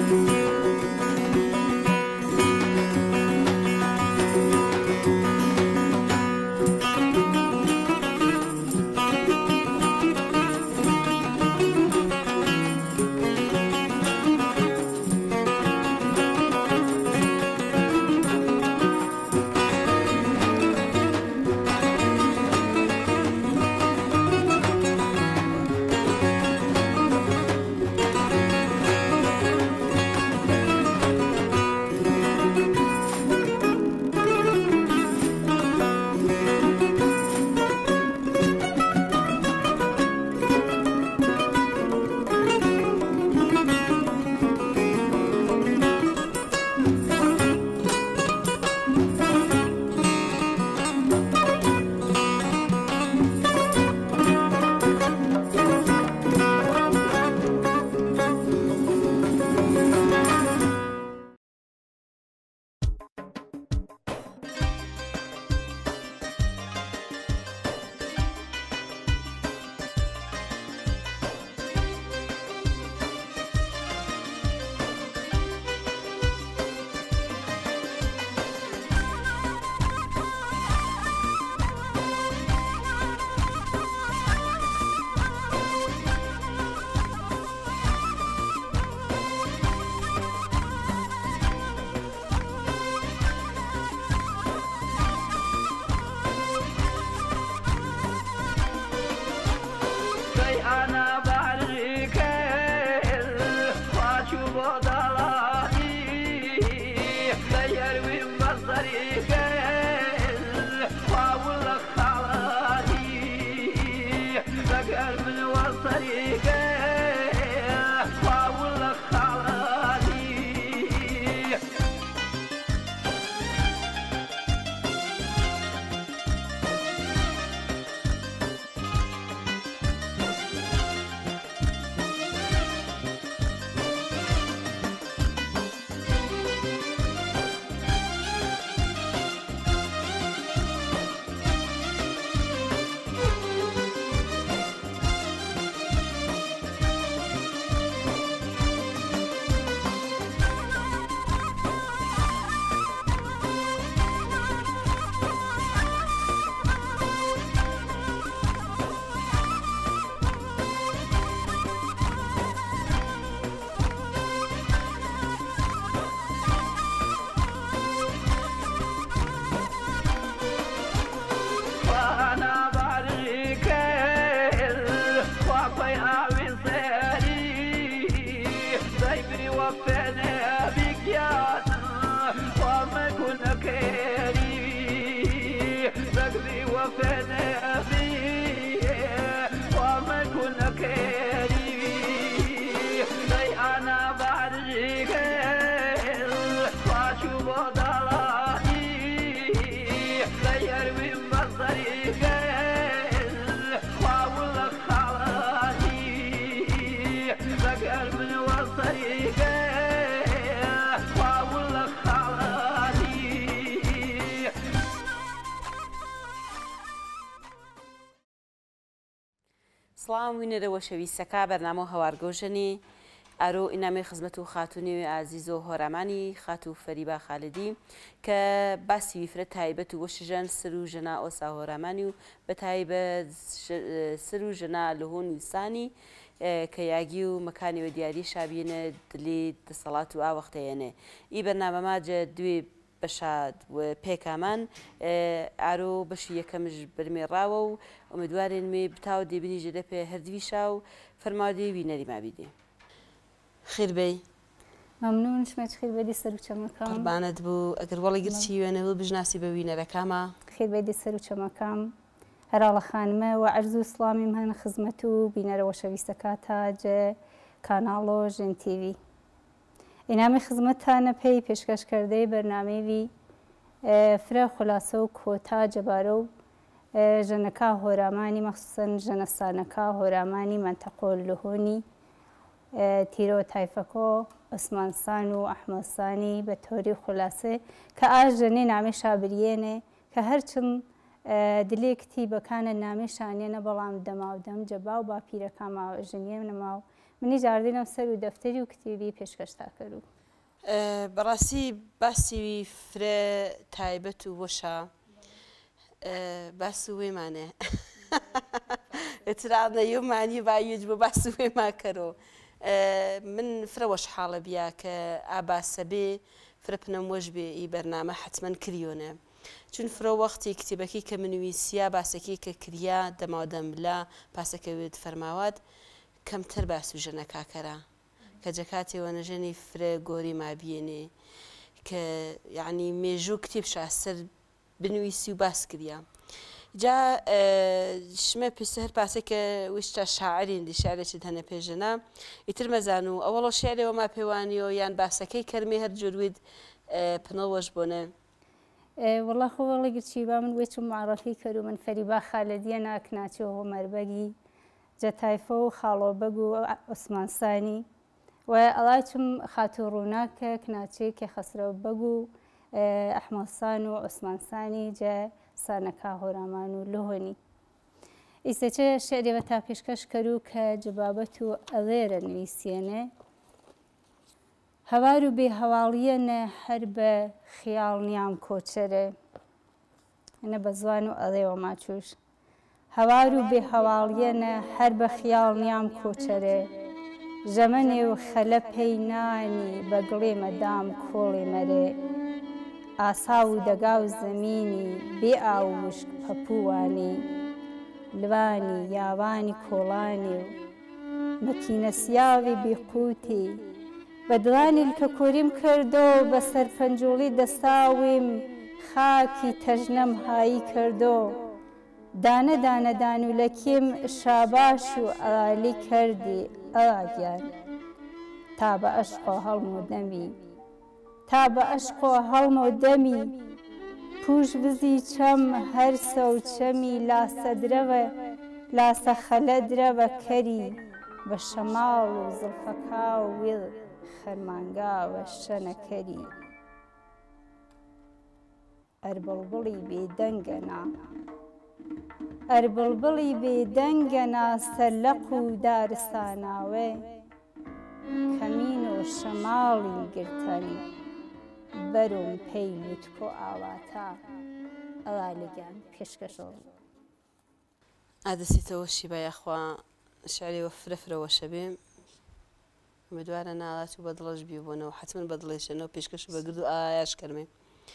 سڵام وینەرەوە شەویستەکە بەرنامە هەوارگۆژنی ئەرۆ ئینامی خزمەت و خاتونی ئازیز و هۆرامانی خات و فەریبا خالدی کە باسی ویفرە تایبەت و وەشژەن سر و ژەنا ئۆسا هۆرامانی و بە تایبەت سر و ژەنا لەهۆن ویسانی کە یاگی و مەکانی و دیاری شابینە دلی دەسەڵات و ئاوەختەیەنێ ئی بەرنامەما جە دوێ بەشاد و پێکامان ئارۆ بەشی یەکەمش بەرمێڕاوە و ئومێدوارین مێ بتاو دێبنی ژێدە پێ هەردویشا و فەرماودەی وینەری مابیدێ خێربەی مەمنون شمێت خێربەدی سەر و چەمەکەم قوربانت بوو ئەگەر وەڵی گرچی وێنەوە بژناسی بە وینەرەکەمە خێربەدی سەر و چەمەکەم هەراڵە خانمە و عەرز و سڵامیم هەن خزمەت و بینەرەوە شەویستەکە تاجە کاناڵۆ ژن تیڤی ئینامی خزمەتتانە پێی پێشکەشکردەی بەرنامەیەوی فرە خولاسە و کۆتا جەبارە و ژەنەکە هۆرامانی مەخسوسەن ژەنەسانەکە هۆرامانی مەنتەقۆ لەهۆنی تیرۆ تایفەکۆ عوسمانسان و ئەحمەدسانی بە تۆری خولاسێ کە ئاژەنێ نامێ شابریێنێ کە هەرچند دلێکتی بەکانە نامێ شانێنە بەڵام دەما و دەم جەبا و باپیرەکە ماوە ژنیێ نەما و منی جاردینم سەر و دەفتەری و کتێبی پێشکەشتا کرد و بەڕاستی باسی فرە تایبەت و وەشە باس وێمانێ ئترانە مانی باویج بۆ باس وێماکەرەوە من فرە وەش حاڵە بیا کە ئاباسە بێ فرە پنەم وەش بێ ئی بەرنامە حتمما کریۆنە چون فرە وەختی کتێبەکەی کە منویسیا باسەکەی کە کریا دەمادەملا پاسەکەوێت فەرماوات کەمتر باس و ژەنە کاکەرە کە جەکاتێوە نەژەنی فرە گۆری مابیێنێ کە یعنی مێژوو کتێب شاسەر بنویسی و باس کریا جا شمە پێسە هەر پاسێکە وشتە شاعرین دی شارێکت هەنە پێژەنا ئیتر مەزان و ئەوەڵە شێرەوە ما پێوانیەوە یان باسەکەی کەرمێ هەر جوروید پنەوەش بۆنە وەڵا خۆڵی گرچی با من وێچم معڕەفی کرد و من فەریبا خالدیە ناکناچی و هۆمەربەگی جەتایفە و خاڵۆبەگ و عوسمانسانی و ئەڵاچم خاتو ڕووناکە کناچەیە کە خەسرەوە بەگ و ئەحمەسان و عوسمانسانی جە سانەکە هۆرامان و لۆهۆنی ئیسەچە شێرێوە تا پێشکەش کەرو کە جبابەت و ئەڵێرە نوویسیێنێ هەوار و بێ هەواڵیەنە هەر بە خیاڵ نیام کۆچەرێ ئەنە بە زوان و ئەڵێوە ماچوش هەوار و بێ هەواڵیەنە هەر بە خیاڵ نیام کۆچەرێ ژەمەنێ و خەلە پێی نانی بەگڵێ مەدام کۆڵێ مەرێ ئاسا و دەگا و زەمینی بێ ئاو وشک پەپووانی لوانی یاوانی کۆڵانی و مەکینە سیاوی بیقوتی بەدڵانی کە کۆریم کردۆ بەسەر پەنجۆڵی دەستاویم خاکی تەژنەم هایی کردۆ دانە دانە دانولەکیم شاباش و ئالی کردی ئاگیان تا بە ئەشقۆ هەڵم و دەمی تا بە ئەشقۆ هەڵم و دەمی پوش بزی چەم هەر سەوچەمی لاسە درەوە لاسە خەلە درەوە کەری بە شەماڵ و زڵفەکا و وێڵ خەرمانگاوە شەنەکەری ئەربڵبڵی بێدەنگەنا ئەربڵبڵی بێدەنگەنا سەرلەق و دارستاناوێ کەمین و شەماڵی گرتەنی بەروم پێی لوتکۆ ئاواتا ئەڵالگیان پێشکەشەوە ئادەسیتەوە شیبە یاخوا شعرێوە فرەفرەوەشە بێ ئومێدوارە ناڵات و بەدڵەش بیبوونەوە حتمما بەدڵێشێنەوە پێشکەش بەگرد و ئایاش کەرمێ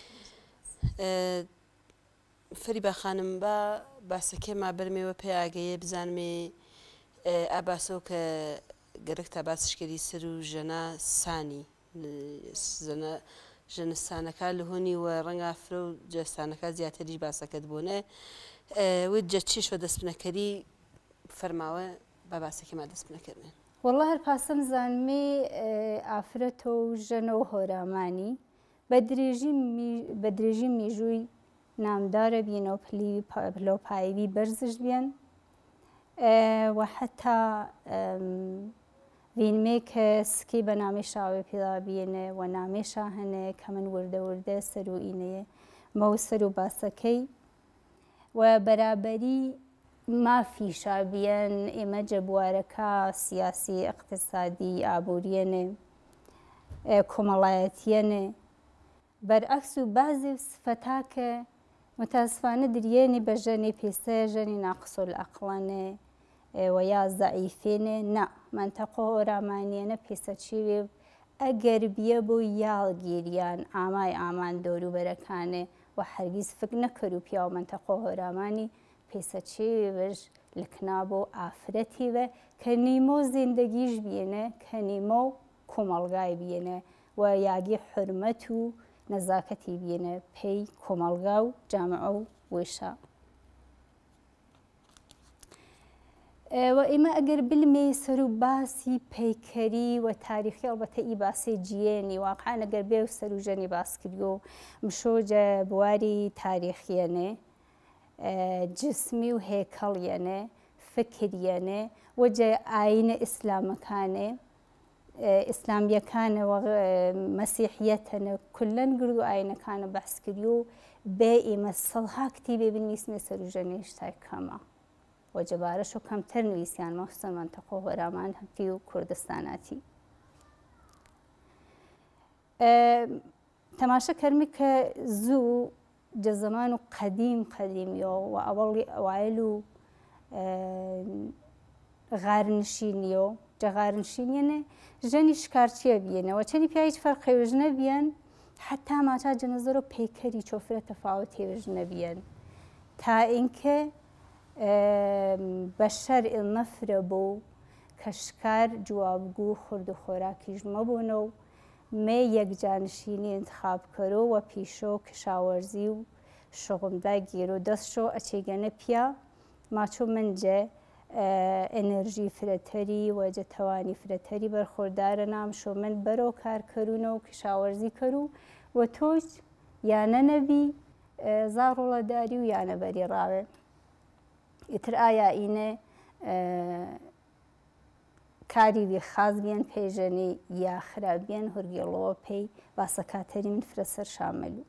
فەریبا خانم بە باسەکەی ما بەرمێوە پێیاگەیە بزانمێ ئاباسەوە کە گەرەک تا باسشکەری سەر و ژەنا سانی ژەنستانەکە لە هۆنی و ڕەنگا فرە و جەستانەکە زیاتریش باسەکەت بوونێ وت جە چیشوە دەستپنەکەری فەرماوە بە باسەکەی ما دەستپنەکردێن وەڵا هەر پاسەم زانمێ ئافرەتە و ژەنەوە هۆرامانی بە درێژی میژووی نامدارە بینەوە پلۆپایوی بەرزش بێن و حتا بینمێ کە سکی بە نامێ شاوێ پێدا بێنێ و نامێشا هەنێ کە من وردە وردە سەر و ئینەیە مەو سەر و باسەکەی و بەرابەری مافی شابیەن ئێمە جەبوارەکە سیاسی اقتصادی ئابوووریەنێ کۆمەڵایەتیەنێ بەرعەکس و بازێ سفەتاکە متاسفانە دریێنی بە ژەنی پێسە ژەنی ناقسۆل ئەقڵەنێ و یا زەعیفێنێ نا منتەقۆ هۆرامانیەنە پێسەچیوێ ئەگەر بیە بۆ یاڵگیریان ئامای ئامان دەوروبەرەکانێ و هەرگیز فکر نەکەر و پیا و منتەقۆ هۆرامانی پێسەچێوێ بەش لکنا بۆ ئافرەتی بە کە نیمۆ زیندگیش بێنە کە نیمۆ کۆمەڵگای بێنە و یاگی حرمەت و نەزاکەتی بێنە پێی کۆمەڵگا و جامعە و وێشە و ئێمە ئەگەر بلمێ سەر و باسی پەیکەری و تاریخی ئەڵبەتە ئی باسی جیێنی واقعان ئەگەر بێ و سەر و ژەنی باسکردو مشۆجە بواری تاریخیەنێ جسمی و هێکەڵیەنێ فکریەنێ وەجە ئاینە ئیسلامەکانێ ئیسلامیەکانە مەسیحیەتەنە کولەن گرد و ئاینەکانە بەحسکردی و بێ ئێمە سەڵها کتێبێ بنویسمێ سەر و ژەنێ شتای کەمە و جەبارەش و کەمتر نوویسیان مەخصوصەن مەنتەقە هۆرامانتی و کوردستاناتی. تەماشا کەرمی کە زوو جە زەمان و قەدیمیەوە و ئەوەڵی ئەوایل و غارنشینیەوە جە غارنشینیەنێ ژەنی شکارچیە بینەوە چەندی پیاوی هیچ فەرقێوژ نەبیەن حتا ماچا جەنەزەر و پەیکەری چۆفرە تەفاوت هێوژ نەبیەن تا ئینکە بە شەرع مەفرە بۆ کە شکار جوابگو خورد و خۆراکیش مەبوونە و مێ یەکجانشینی انتخابکەرۆ و پیشۆ کشاوەرزی و شغمدا گیر و دەستشۆ ئەچێگەنە پیا ماچۆ منجە ئەنەرژی فرەتەری وەجە تەوانی فرەتەری بەرخۆردارە نامشۆ من بەرەو کارکەرونە و کشاوەرزی کەرو و تۆش یانە نەبی زاڕۆڵەداری و یانەبەری ڕاوێ ئیتر ئایا ئینە کاری وی خاز بیان پێژەنی یا خراپبیان هورگێڵەوە پێی باسەکاتەری من فرە سەر شامەلو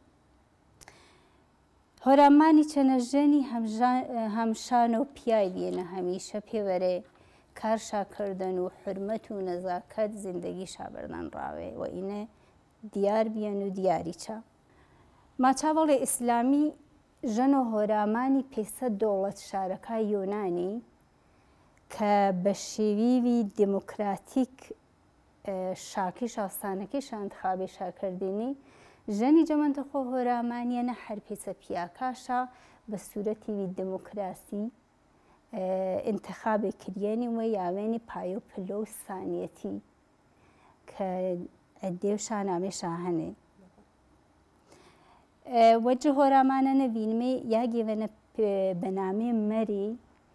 هۆرامانی چەنەژێنی هەمشانە و پیای بێنە هەمیشە پێوەرێ کار شاکردن و حرمەت و نەزاکەت زیندگی شابەردان ڕاوێ و ئینە دیار بیان و دیاری چا ماچاوەڵێ ئیسلامی ژەن و هۆرامانی پێسە دەوڵەت شارەکە یۆنانی کە بە شێویوی دموکراتیک شاکیش ئاستانەکەی شانتخابی شاکردنی ژەنی جەمەندەخۆ هۆرامانیەنە هەر پێچە پیاکاشە بە سوورەتیوی دموکراسی انتخابی کردێنی وە یاوێنی پایە و پلە و سانیەتی کە ئەدێ و شانامێشا هەنێ وەجه هۆرامانە نەبینمێ یاگێوەنە بەنامێ مەری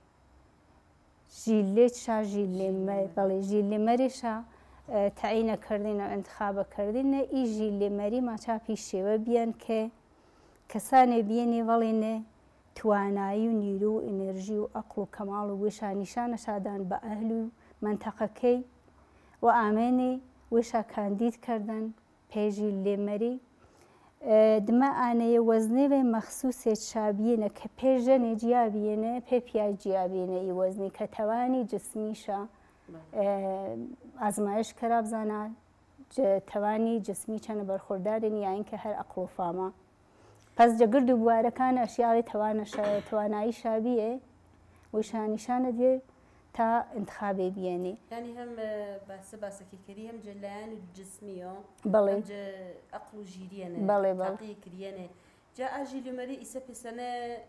ژیلێشا بەڵێ ژیلێمەرێشا تعینەکردینە انتخابەکردینە ئی ژیلێمەری ماچا پیشێوە بیان کە کەسانێ بێنێ وەڵێنێ توانایی و نیرو و ئەنێرژی و ئەقڵ و کەماڵ و وێشا نیشانە شادان بە ئەهل و منتەقەکەی و ئامێنێ وێشا کاندید کردن پێژی لێمەری دمە ئانەیە وەزنێوێ مەخصوصێت شابیێنە کە پێژەنێ جیابیێنە پێ پیاج جیابێنە ئی وەزنی کە تەوانی جسمیشە ئازمایش کرا بزانە تەوانی جسمی چەنە بەرخۆردارن یاین کە هەر ئەقڵ و فامە پس جەگرد و بوارەکان ئەشیاڵی توانایی شابیێ وشانیشانە دێ تا انتخابێ بێنێ ینی هەم باسەکی کردی هەم جەلایەن و جسمیەوە بەڵێ ئەقڵ و ژیریەنە بەڵێ کردێنێ جا ئاژیلومەری ئیسە پێسەنە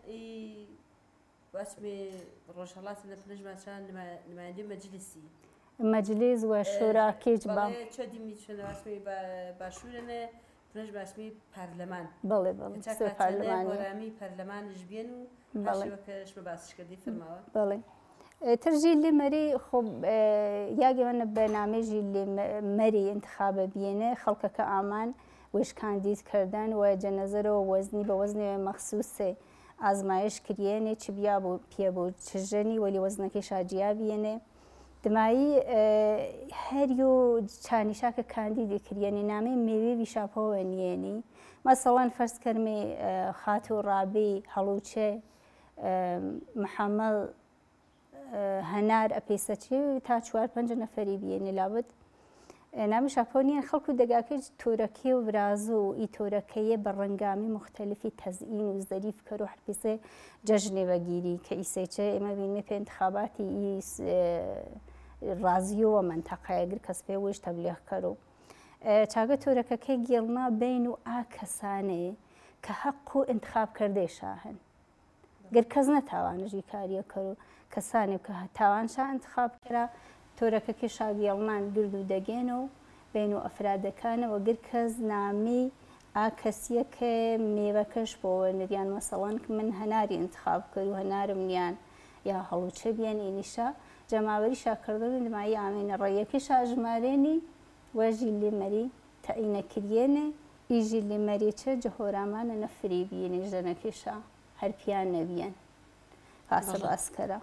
باسمێ ڕۆژهەڵاتە لە پنەژماچان نمایندی مەجلیسی مەجلیس و شوراکیج بە چەدیمی چەندواسمی باشوورەنە پنەژ باسمی پارلەمان بەڵێ بەڵێ هۆرامی پەرلەمانش بێن و پاشەوەکەشمە باسشکردی فەرماوە بەڵێ ترژی لێمەری خۆ یاگەوەنە بەنامێژی لێمەری انتخابە بێنێ خەڵکەکە ئامان وێش کاندید کردن و جەنەزەرەوە وەزنی بە وەزنێ مەخصوصێ ئازمایش کردێنێ چ بیا بۆ پێ بۆ چژەنی وەلی وەزنەکەی شاجیا بێنێ دمایی هەری و چانیشاکە کاندیدی کردێنی نامەی مێوێوی شاپەوە نیێنی مەسەڵەن فەرز کەرمێ خات و ڕابی هەڵوچێ محەممەڵ هەنار ئەپێسەچێ تا 4-5 نەفەری بێنێ لابد نامی شاپۆنیان خەڵکو دەگاکەی تۆرەکەی و برازۆ و ئی تۆرەکەیە بە ڕەنگامی مختلفی تەزئین و زەریف کە و هەرپێسێ جەژنێ بەگیری کە ئیسێچە ئێمە بینێ پێ انتخاباتی ئی ڕازیۆوە منتەقەیەگر کەس پێ وێش تەبلیغ کەرۆ چاگە تۆرەکەکەی گێڵنا بین و ئا کەسانەیە کە حەق و انتخاب کردێشا هەن گەر کەس نەتاوانژی کاریە کەرو کەسانێک کە تاوانشا انتخاب کرا تۆرەکەکی شاگێڵمان گرد و دەگێنە و بین و ئەفرادەکانەوە گر کەس نامی ئا کەسیە کە مێوەکەش بۆوە نریان مەسەڵەن من هەناری انتخاب کرد و هەنارم نیان یا هەڵوچە بیان ئینیشا جەماوەری شاکردن دمایی ئامێنە ڕێیەکی شاژمارێنی وەژی لێمەری تەعینەکردێنێ ئیژی لێمەریچە جەهۆرامانە نەفری بینێ ژەنەکەشا هەرپیان نەبیەن پاسە باسکەرە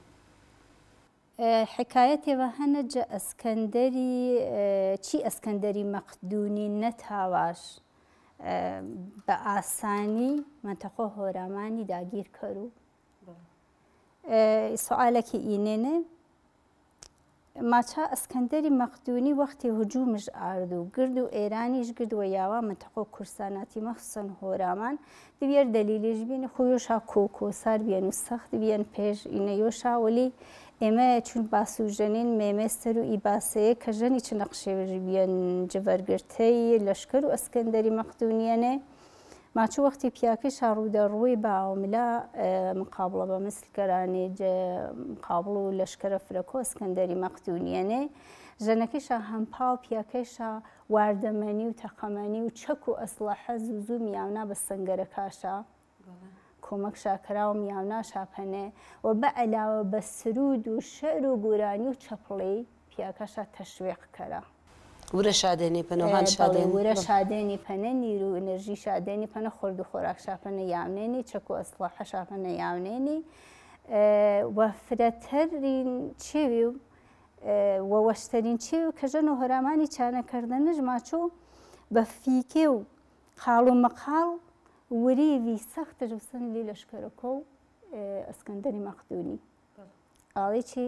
حکایەتێوە هەنە جە ئەسکەندەری چی ئەسکەندەری مەقدونی نەتاواش بە ئاسانی منتەقە هۆرامانی داگیر کەرو سوالێکی ئینێنێ ماچا ئەسکەندەری مەقدونی وەختی هجوومش ئارد و گرد و ئێرانیش گردووە یاوا منتەقە کورساناتی مەخسن هۆرامان دەبێت دەلیلیش بینی خۆیۆشا کۆکۆسار بێن و سەخت بێن پێش ئینەیۆشا وەلی ئێمە چون باسوژەنین مێمێستەر و ئیباسەیە کە ژەنی چ نەقشێژ بێن جڤەرگرتەی لەشکر و ئەسکەندەری مەقدونیەنێ ماچوو وەختی پیاکەشا ڕوودەڕووی باوملا مقابڵە بە مسلگەرانێ مقابڵ و لەشکرە فرەکۆ ئەسکەندەری مەقدونیەنێ ژەنەکەیشا هەمپا و پیاکەیشا واردەمەنی و تەقەمەنی و چەک و ئەسلحە زوو میاونا بە سنگەرەکاشا کۆمەک شاکرا و میاونا شاپەنێ و بە ئەلاوە بە سرود و شەر و گورانی و چەپڵی پیاکەشا تەشویق کەرا ورە شادێنی پەنەوەهان شادێن ورە شادێنی پەنە نیر و ئەنەرژی شادێنی پەنە خۆرد و خۆراک شاپەنە یاونێنی چەک و ئەسلحە شاپەنە یاونێنی و فرەتەرین چێوی و وەشتەرین چێوی و کە ژەن و هەرامانی چانەکردنش ماچۆ بە فیکێ و قاڵ و مەقاڵ وریوی سەختە وسن لی لەشکرەکە و ئەسکەندەری مەقدونی ئاڵێکی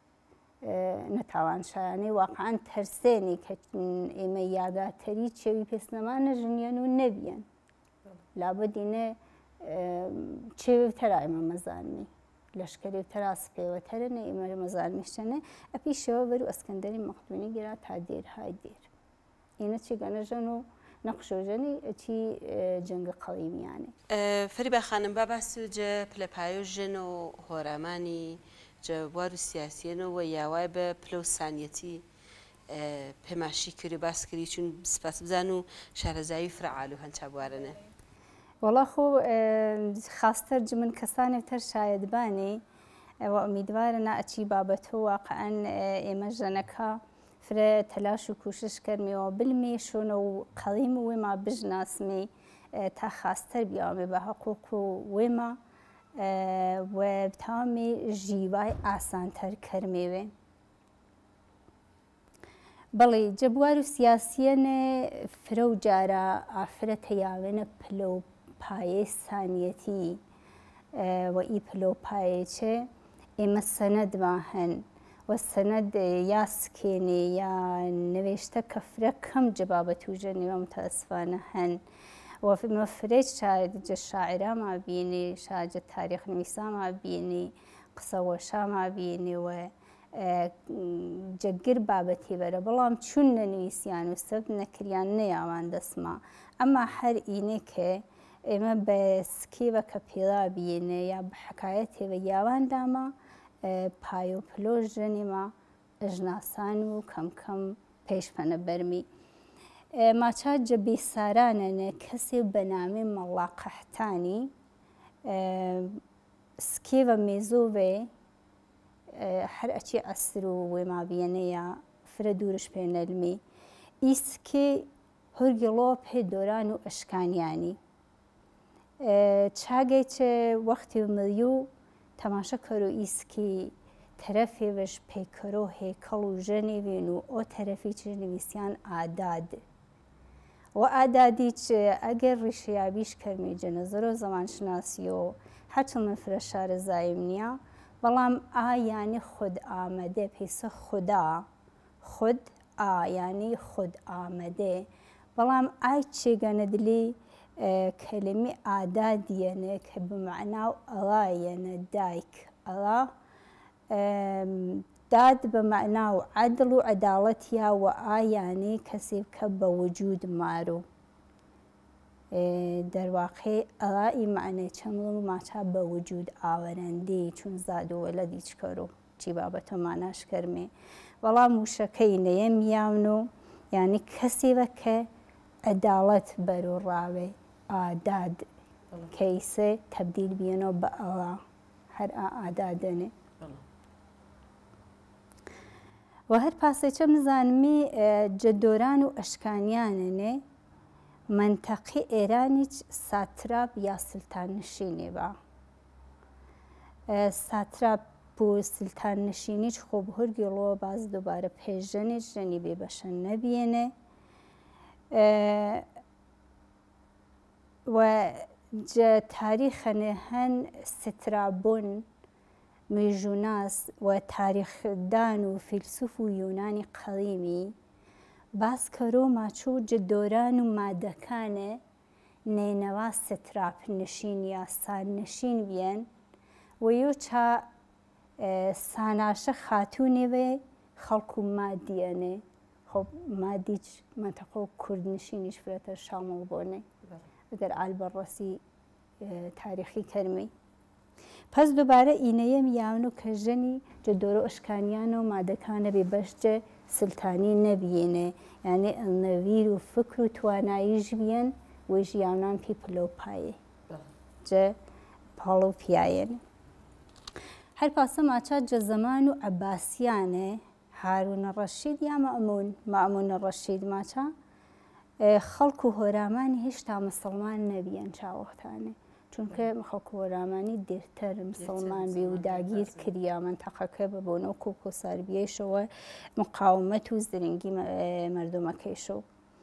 نەتاوانشایانەی واقعان تەرسێنی کە ئێمە یاگاتەری چێوی پێستنەمانە ژنیان و نەبیەن لابەدینە چێوتەرا ئێمە مەزانمی لەشکری تەرا سپێوەتەرنە ئێمە مەزانمیشتەنێ ئەپیشەوە بەر و ئەسکەندەری مەقدونی گرا تا دێر های دێر ئینە چی گەنەژەن و نەقشۆژەنی ئەچی جەنگە قەڵیمیانێ فەریبا خانم با باسی و جە پلەپایۆ ژن و هۆرامانی جوار و سیاسیەنەوە یاوای بە پلە و سانیەتی پێماشی کردی باس کردی چون سپاس بزان و شارەزایی فرعال و هەنچا بوارەنە وەڵا خۆ خاستەر من کەسانی تر شایدبانی ئەوە ئومیدوارە ئەچی بابەتۆ واقعەن ئێمە ژەنەکە فرە تەلاش و کوشش کردمیەوە بلمێشۆنە و قەڵیم و وێما بژناسمی تا خاستەر بیاوێ بە حقوق و وێما و تامی ژیوای ئاسانتر کەرمێوێ بەڵێ جەبوار و سیاسیەنێ فرە و جارە ئافرە تەیاوێنە پلە و پایەی سانیەتی و ئی پلە و پایەچێ ئێمە سەنەدمان هەن و سەنەد یا سکێنێ یا نوێشتە کە فرە کەم جەبابەت و ژەنێوە متەئەسفانە هەن وفي فريج شاهد الشاعرة ما بيني شاهد التاريخ نويسا ما بيني قصة وشا ما بيني و جەگر بابەتی بەرە بەڵام چون نەنوویسیان و سەب نەکریان نەیاوان دەسما ئەمما هەر ئینێکێ ئێمە بە سکێوە کە پێڵا بینێ یا بە حکایەتێوە یاوان داما پایۆ پلۆ ژەنیما ئەژناسان و کەم کەم پێشپەنە بەرمی ماچا جەبی سارانەنە کەسێ بەنامێ مەڵا قەحتانی سکێوە مێزۆڤێ هەر ئەچی ئەسر و وێما بێنەیە فرە دوورش پێ نەلمی ئیسکێ هورگی لۆ پێ دۆران و ئەشکانیانی چاگەیچێ وەختی و ملیو تەماشە کەرۆ ئیسکی تەرەفێوەش پێکەرۆ هێکەڵ و ژەنێوێن و ئۆ تەرەفی چ نویسیان ئاداد و ئادادیچ ئەگەر ڕیشیابیش کەرمی جەنەزەرۆ زەمانشناسی و هەرچەند من فرە شارەزاییم نییە بەڵام ئایانی خود ئامەدە پێسە خودا خود ئایانی خود ئامەدە بەڵام ئای چێگەنە دلی کەلمی ئادادیەنە کە بمعناو ئەڵایەنە دایک ئەڵا داد بمعناو عدل و عداڵەتیا و ئایانی کەسێ بکە بە وجود مارو دەرواقع ئەڵای معنی چەند و ماچا بە وجود ئاوەرەندی چون زاد و وەلەدی چکەرۆ چی بابەتە ماناش کەرمێ بەڵام وشەکەی نەیە میاون و یعنی کەسێوە کە عداڵەت بەرۆڕاوێ ئاداد کەیسێ تەبدیل بێنەوە بە ئەڵا هەر ئادادەنێ و هەر پاسێچە مزانمی جەدۆران و ئەشکانیانەنێ منتەقی ئێرانیچ ساتراپ یا سلتان نشینێ بە ساتراپ بۆ سلتان نشینیچ خۆ بهورگی لۆ باز دووبارە پێژەنێ ژەنی بێ بەشە نەبیێنێ و تاریخەنێ هەن سترابوون مێژووناس و تاریخدان و فیلسوف و یۆنانی قەڵیمی باس کەرۆ ماچۆ جدۆران و مادەکانە نێنەوا ستراپنشین یا ساننشین بیان و یۆ چا ساناشە خاتوونێوێ خەڵکو مادیەنێ خۆ مادیچ منتەقە و کوردنشینیش فرەتە شامڵ بۆنێ ئەگەر ئالبەڕەسی تاریخی کەرمی پس دووبارە ئینەیەم یاون و کەژەنی جدۆرە ئەشکانیانە و مادەکانە بێ بەشجە سلتانی نەبیێنێ یانێ ئەلنەویر و فکر و تواناییش بیەن وێژ یاونان پێی پلۆپایێ جە پاڵ و پیاەنێ هەر پاسە ماچات جە زەمان و عەباسیانێ هارونە ڕەشید یا مەئمونە ڕەشید ماچا خەڵک و هۆرامانی هێشتا مسڵمان نەبیەن چاوەختانێ چونکە خەڵک و هۆرامانی دێرتر مسڵمان بێ و داگیر کردیا منتەقەکە بە بۆ نەوەک و کۆساربیەیشەوە مقاومەت و زرنگی مەردومەکەیشەوە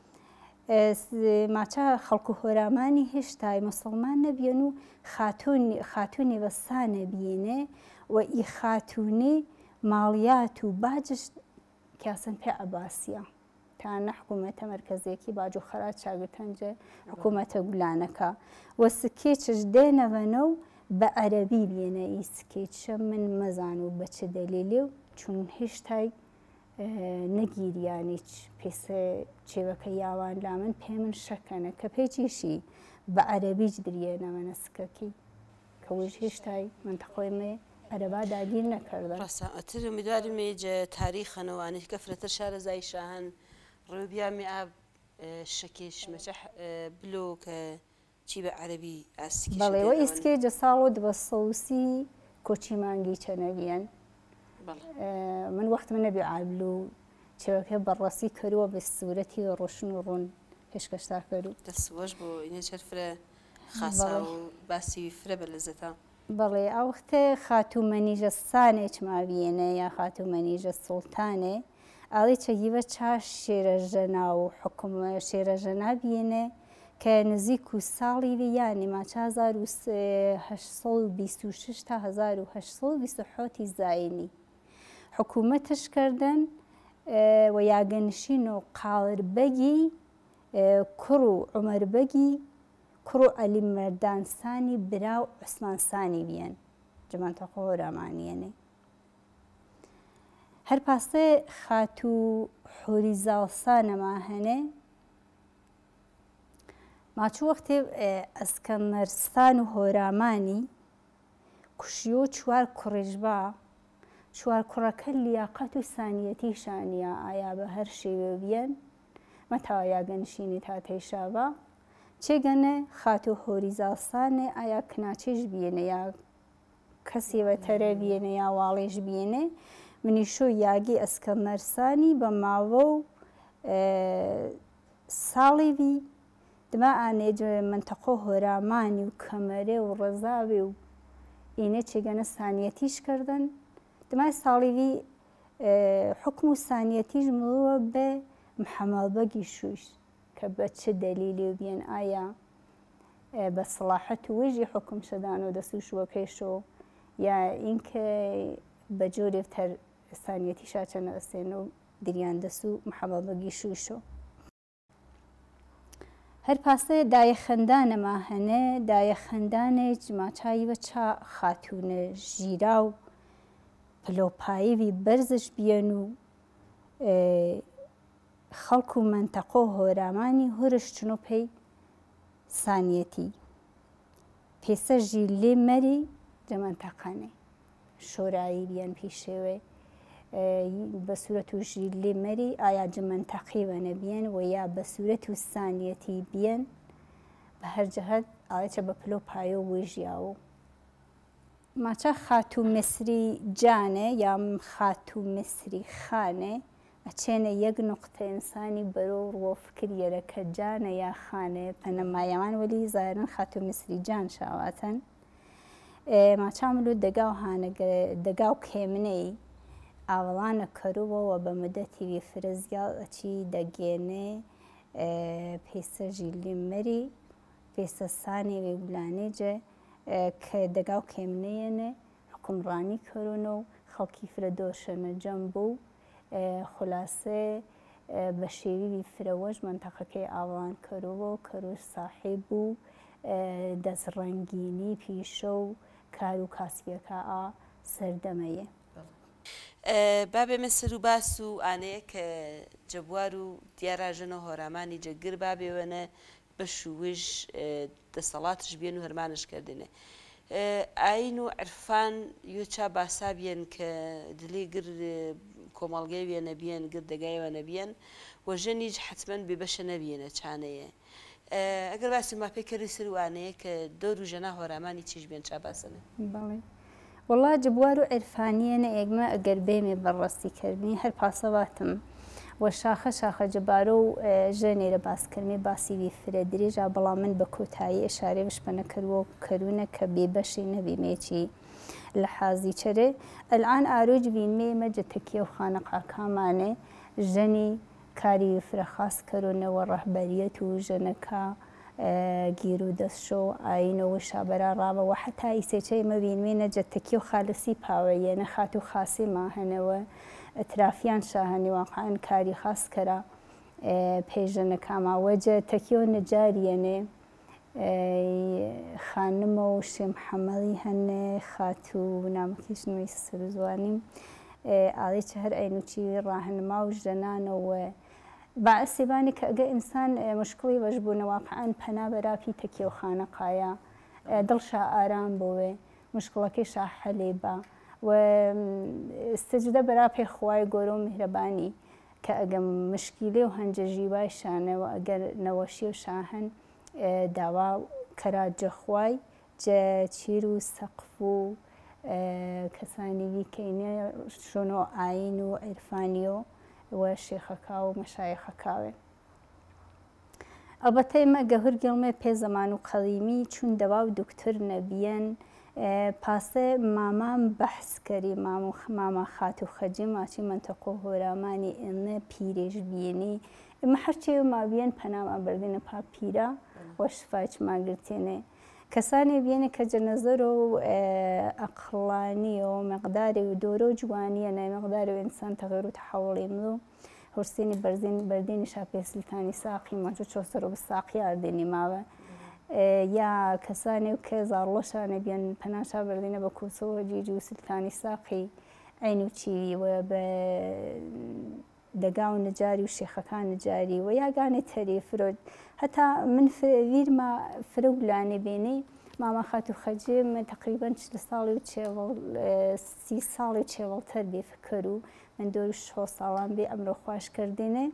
ماچا خەڵک و هۆرامانی هێشتای مسڵمان نەبیێن و خاتوونی بەسانە بینێ و ئی خاتوونی ماڵیات و باجش کیاسن پێ عەباسیە تانە حکوومەتە مەرکەزیەکی باج و خەراج شاگرتەنجە حکوومەتە گولانەکە و سکێچش دێنەوەنە و بە عەرەبی بێنە ئی سکێچە من مەزان و بە چ دەلیلێ و چون هێشتای نەگیریانیچ پێسە چێوەکە یاوان لا من پێ من شەکەنە کە پێچیشی بە عەرەبیچ درێنەوەنە سکەکی کە وش هێشتای منتەقۆی عەرەبا داگیر نەکردن ڕاستە امیدواریم جە تاریخەنەوانێت کە فرەتر شارەزای شاهن ڕێبیامی ئاب شەکێش مەچە بلۆ کە چی بە عەرەبی ئاسکی بەڵێەوە ئیسکێ جە ساڵۆ دبە سەوسی کۆچی مانگی چەنەویەن من وەخت من نەبێ عابلو چێوەکە بەڕاستی کەرووە بە سوورەتی ڕۆشن و ڕوون پێشکەشتا کەرو دەسوەش بۆ ئینە چەرفرە خاسا و باسی فرە بە لەزەتا بەڵێ ئەو وەختێ خاتومەنیژە سانێک ماویێنە یا خاتومەنیژە سوڵتانێ ئاڵی چەگیوە چاش شێرەژەنا و حکومە شێرەژەنا بینێ کە نزیک و ساڵی یانی ماچ 1826 تا 1827 زاینی حکوومەتش کردن و یاگەنشین و قاڵربەگی کوڕ و عومەربەگی کوڕ و عەلی مەردانسانی برا و عوسمانسانی بیان جەمانتەقە هۆرامانیەنێ هەر پاسێ خاتو حۆریزاڵسانەما هەنێ ماچوو وەختێ ئەسکەندەرستان و هۆرامانی کوشیۆ چوار کوڕێژبا چوار کوڕەکە لیاقەت و سانیەتی شانیە ئایا بە هەر شێوە بیەن مەتاوە یاگەنشینی تاتەیشابە چێگەنە خاتو هۆریزاڵسانێ ئایا کناچێش بێنە یا کەسێ بەتەرە بێنە یا واڵێش بێنێ منیشۆ یاگی ئەسکەندەرسانی بە ماوە و ساڵێوی دما ئانێ منتەقە هۆرامانی و کەمەرێ و ڕەزاوێ و ئینە چێگەنە سانیەتیش کردن دمای ساڵێوی حکم و سانیەتیش مڵوە بە محەمەڵبەگی شووش کە بە چ دەلیلی و بێن ئایا بە سڵاحەت و وێژی حکم شەدان و دەسوشوە پێشەوە یا ئینکە بە جۆرێتر سانیەتی شاچەنە ئەسێن و دریان دەست و محەمەڵبەگی شووشەوە هەر پاسە دایە خەندانەما هەنێ دایە خەندانێک ماچاییوە چا خاتوونە ژیرا و پلۆپاییوی بەرزش بیەن و خەڵک و منتەقە و هۆرامانی هورش چنۆ پێی سانیەتی پێسە ژی لێ مەری جەمەنتەقانێ شۆرایی بیان پیشێوێ بە سوورەت و ژی لێ مەری ئایا جەمەنتەقی وەنە بیەن و یا بە سوورەت و سانیەتی بیەن بە هەر جەهەت ئاڵێچە بە پلۆپایە و وێژیاوە ماچە خاتو مصری جانێ یا خاتو مصری خانێ ئەچێنە یەک نقطە ئینسانی بەرەو ڕۆفکریەرە کە جانە یا خانێ پەنەمایەوان وەلی زارن خاتو مصری جان شاواتەن ماچاملو دەگا و کێمنەی ئاوەڵانە کەروەوە بە مدەتیوی فرزیاڵ ئەچی دەگێنێ پێسە ژیلی مەری پێسە سانێ وێ گولانێجە کە دەگا و کێمنەیەنێ حکومڕانی کردنەوە و خەڵکی فرە دۆشەنە جەم بوو خولاسێ بە شێوی فرەوەش منتەقەکەی ئاوان کردەوە و کەروش ساحێب بوو دەستڕەنگینی پیشە و کار و کاسبیەکە سەردەمەیە. بابێ مەسەر و باس و ئانەیە کە جەبوار و دیاراژەنە هۆرامانی جەگر بابێوەنە بەش و وێژ دەسەڵاتش بێن و هەرمانشکردنێ ئاین و عرفان یۆچا باسا بێن کە دلێ گر کۆمەڵگەی وێ نەبیێن گر دەگایەوە نەبیێن وەژەنیش حتمەن بێبەشە نەبیێنە چانەیە ئەگەر باسی ماپێکەری سەر وانەیە کە دەور و ژەنا هۆرامانی چیش بێن چا باسەنە بەڵێ وڵا جبوار و عرفانیەنە ئێگمە ئەگەر بێمێ بەڕاستیکردنی هەر پاسەواتم و شاخە شاخە جبارە و ژەنێرە باسکردنی باسیوی فرە درێژا بەڵام من بە کۆتایی ئێشارێ بشپەنە کردوە کەرونە کە بێبەشی نەبیمێکی لە حازی چرێ ئەلعان ئاروج بینمێ مەجە تەکیە و خانەقاکامانێ ژەنی کاری فرەخاس کردنەوە ڕەهبەریەت و ژەنەکە گیر و دەستشۆ و ئاینەوە شابەرا ڕابەوە حتا ئیسێچەی مەبینمێنە جەتەکی و خالسی پاوەیە نەخات و خاسی ماهەنەوە ئەترافیان شاهەنی واقعان کاری خاص کەرا پێژەنەکاماوەجە تەکی و نەجاریەنێ خانمە و شێم حەمەڵی هەنێ خات و نامەکیش نوێی سەرزوانیم ئاڵێکی هەر ئەینوچی ڕاهنما و ژەنانەوە باعسیبانی کە ئەگە ئینسان مشکڵی بەشبوونە واقعان پەنا بەراپی تەکیە و خانەقایە دڵشا ئارام بۆوێ مشکڵەکەی شاحەلێ بە و استجدە بەراپێ خوای گۆرە و میهرەبانی کە ئەگەم مشکیلێ و هەنجەژی وای شانەوە ئەگەر نەوەشی و شاهن داوا کەراجە خوای جە چیر و سەقف و کەسانی دیکەینە شۆنۆ ئاین و عیرفانیۆ و شێخەکە و مەشایەخەکاوێ ئەلبەتە ئێمە گەهور گەڵمێ پێ زەمان و قەڵیمی چون دەوا و دکتۆر نەبیەن پاسە مامام بەحس کەری ماما خات و خەجی ماچی منتەقۆ هۆرامانی ئێنە پیرێژ بینی ئمە هەرچێ و مابیەن پەناما بەردێنە پاپیرە وە شفاچ ماگرتێنێ کەسانی بێنێ کە جەنەزەر و ئەقڵانی و مەقداری و دۆرە و جوانیە نای مەقداری و ئینسان تەغیر و تەحەوڵی و هورسێنی بەردێنی شاپێسلتانی ساقی ماچۆ چۆسەر و بساقی ئاردێنی ماوە یا کەسانی و کە زاڕڵەشانە بێن پەناشا بەردێنە بە کۆچەوە جێجی و سلتانی ساقی عین و چی و بە دەگا و نەجاری و شێخەکان نەجاری و یاگانێ تەری فرۆ هەتا من ویرما فرە ولانێ بێنەی ماما خات و خەجێ من تقریبان 40 ساڵی و 30 ساڵی چێوەڵتەر بێ فکر و من 26 ساڵان بێ ئەمڕۆ خواشکردێنێ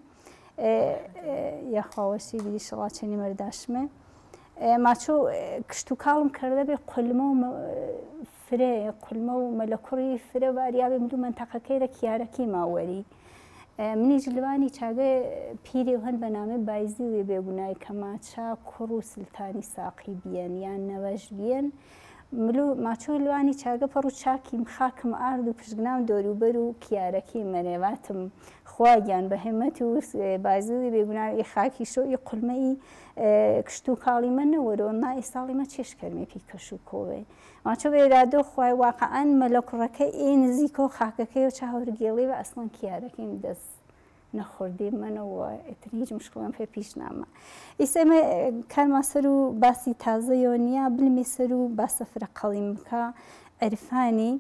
یاخواوەشی بیری شڵاچێنی مەرداشمێ ماچۆ کشت و کاڵم کردە بێ قولمە و فرێ قولمە و مەلەکوڕی فرە واریابێ ملو منتەقەکەی رە کیارەکی ماوەری منی جلوانی چاگە پیری و هەن بەنامێ بایزی وێ بێگونای کە ماچا کوڕ و سلتانی ساقی بیەن یان نەوەش بیەن ملو ماچۆ لوانی چاگە پەڕ و چاکیم خاکم ئارد و پشگنام دۆروبەر و کیارەکی مەرێواتم خواگیان بە هێمەتی و بایزی وێ بێگونای خاکی شۆی قولمەی کشت و کاڵی من نەوەرەوە نا ئێستاڵی مە چێشکەرمێ پیکەش و کۆوێ ماچۆ بێرادۆ خوای واقعان مەلەکوڕەکەی ئێ نزیکۆ خاکەکەی و چاوەرگێڵی و ئەسڵەن کیارەکەیم دەست نەخوردی منەوە ئێتر هیچ مشکڵم پێ پیش نامە ئیسەمە کارما سەر و باسی تازەیەوە نییە بلمێ سەر و باسە فرە قەڵیم بکە عرفانی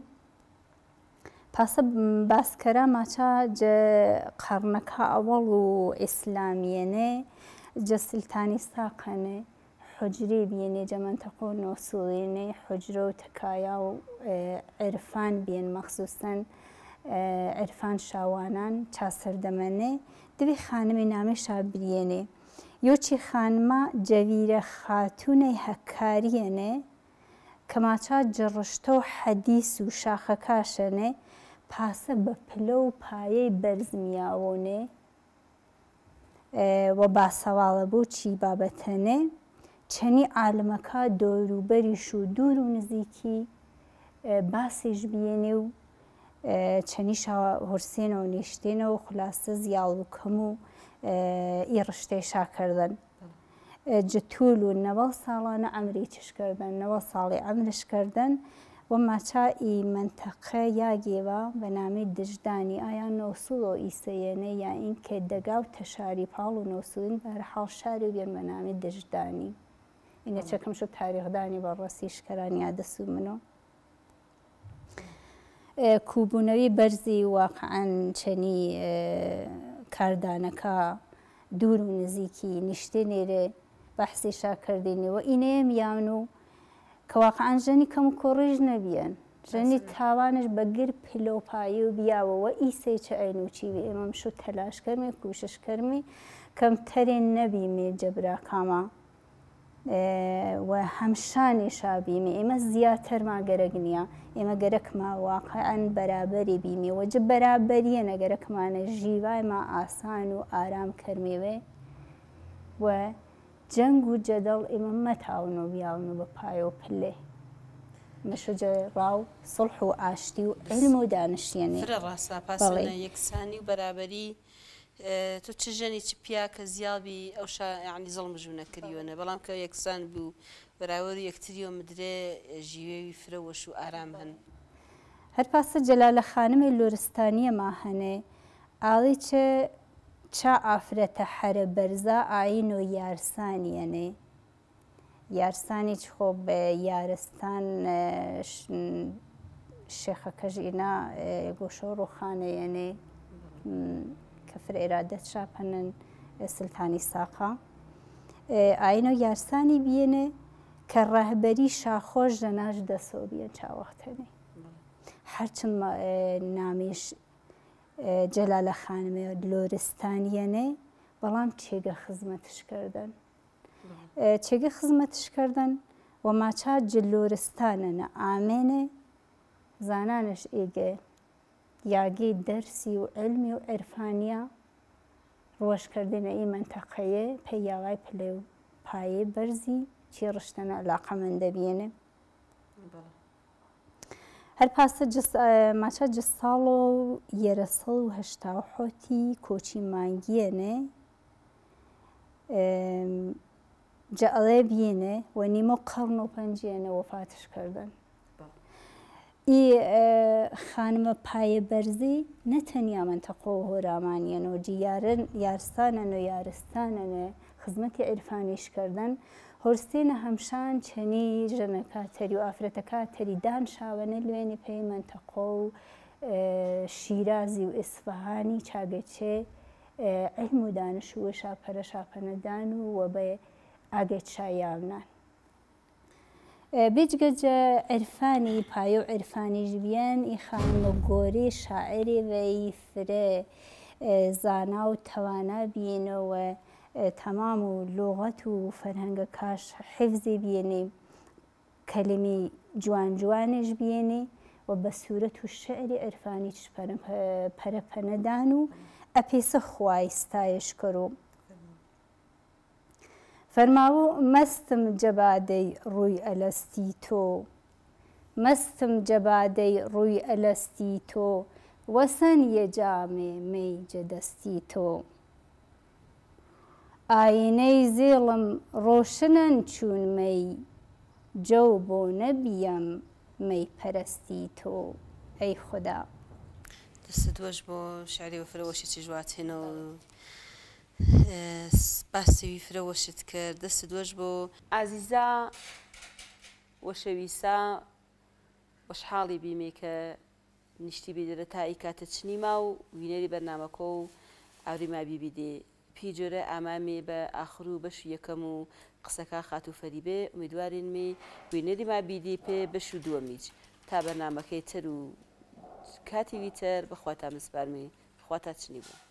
پاسە باسکەرا ماچا جە قەڕنەکە ئەوەڵ و ئیسلامیەنێ جە سلتانی ساقەنێ حجرێ بێنێ جە منتەقۆ نۆسوڵێنێ حجرە و تکایە و عرفان بێن مەخسوسەن عرفان شاوانان چاسەردەمەنێ دوێ خانمی نامێ شابریێنێ یۆچی خانمە جەویرە خاتونەی هەکاریەنێ کە ماچا جڕشتە و حەدیس و شاخەکاشەنێ پاسە بە پلە و پایەی بەرزمیاوۆنێ و باسەواڵە بۆ چی بابەتەنێ چەنی عالمەکە دۆروبەریش و دوور و نزیکی باسیش بێنێ و چەنی هورسێنەوە نیشتێنەوە خولاسە زیاڵ و کەم و ئیڕشتەی شاکردن جتول و 90 ساڵانە ئەمری چشکردن 90 ساڵی ئەمرشکردن و ماچای منتەقە یاگێوە بە نامی دژدانی ئایا نۆسوڵ و ئیسەیەنە یا ئینکە دەگا و تەشاری پاڵ و نۆسوین بەرحاڵ شاری بێن بە نامی دژدانی اینە چەکەم شو تاریخدانی بەڕاستی شکەرانی یادەسوو منۆ کوبوونەوەی بەرزی واقعەن چەنی کاردانەکە دوور و نزیکی نیشتێ نێرێ بەحسی شاکردینەوە ئینەیەم یان و کە واقعەن ژەنی کەم و کۆڕیژ نەبیەن ژەنی تاوانش بەگر پلۆپایی و بیاوەوە ئیسەی چە ئەینوچیوی ئێمەم شو تەلاشکەرمێ کوششکەرمی کەم تەرێن نەبیمێ جەبراکامە و هەمشانی شابیمێ ئێمە زیاتر ماگەرەک نییە ئێمە گەرەکما واقعەن بەرابەری بیمێ وەجە بەرابەریە نەگەرەکمانە ژیوایما ئاسان و ئارام کەرمێوێ و جەنگ و جەدەڵ ئێمە مەتاون و بیاون و بە پایە و پلێ مەشوجە ڕاو سڵح و ئاشتی و علم و دانشتێنێ فرە ڕاستە پاسەنە یەکسانی و بەرابەری تۆ چ ژەنی چ پیا کە زیابی ئەو یعنی زەڵم ژوو نەکردیوەنە بەڵام کە یەکسان بوو بەراوەری یەکتریەوە مدرێ ژیوێوی فرەوەش و ئارام هەن هەر پاسە جەلالە خانمێ لۆرستانیە ما هەنێ ئاڵی چا ئافرەتە حەرە بەرزە ئاین و یارسانیەنێ یارسانی خۆ بە یارستان شێخەکەژ ئینا گۆشە و ڕۆخانەیەنێ کە فرێرادەت شاپەنن سلتانی ساقا ئاینە و یارسانی بێنێ کە ڕاهبەری شاخۆش ژەناش دەسەوە بیەن چاوەختەنێ هەرچەند نامێش جەلالە خانمێ لۆرستانیەنێ بەڵام چێگە خزمەتشکردن چێگە خزمەتشکردن و ماچا جلۆرستانەنە ئامێنێ زانانش ئێگە یاگەی دەرسی و علمی و عرفانیە ڕۆژکردنە ئی منتەقەیە پەیاوای پلێ و پایێ بەرزی چی ڕشتەنە علاقەمەندە بێنێ هەر پاسە ماچە جساڵ و یێرە سەڵ و هەشتا و حۆتی کۆچی مانگیەنێ جە ئەڵێ بێنێ و نیمە قەڕن و پەنجێنە وەفاتشکردن ئی خانمە پایە بەرزی نەتەنیا منتەقە و هۆرامانیەنەوە جیارن یارستانەن و یارستانەنە خزمەتی عرفانیشکردن هۆرستێنە هەمشان چەنی ژەنەکە تەری و ئافرەتەکە تەری دانشاوەنە لوێنی پێی منتەقە و شیرازی و ئیسفەهانی چاگەچێ علم و دانش و شاپەرە شاپەنەدان و وە بە ئاگەت شایاونان بێجگەجە عرفانی پایە و عرفانیش بیان ئی خانمە گۆرەی شاعری وەی فرێ زانا و تەوانا بینەوە تەمام و لۆغەت و فەرهەنگە کاش حیفزی بێنێ کەلیمی جوان جوانش بێنێ و بە سوورەت و شعری عرفانی پەرەپەنەدان و ئەپێسە خوای ستایش کەرۆ فەرماوە مەستم جەبادەی ڕووی ئەلەستی تۆ مەستم جەبادەی ڕووی ئەلەستی تۆ وەسەن یەجامێ مەی جەدەستی تۆ ئاینەی زێڵم ڕۆشنەن چوون مەی جەو بۆ نەبیەم مەی پەرستی تۆ ئەی خودا دەستە دووەش بۆ شعری وەفرەوەشی جواتێنەوە باسەوی فرەوەشت کرد دەست دووەش بۆ ئازیزا وەشەویسا وەشحاڵی بیمێ کە نیشتی بێدەرە تایی کاتە چنیما و وینەری بەرنامەکە و ئاوریما بیبیدێ پی جۆرە ئامامێ بە ئاخر و بەش یەکەم و قسەکە خات و فەریبێ ئومیدوارین مێ وینەری ما بیدێ پێ بەش و دووەمیج تا بەرنامەکەی تر و کاتی ویتر بەخوا تا مسپارمێ خوا تا چنی بوو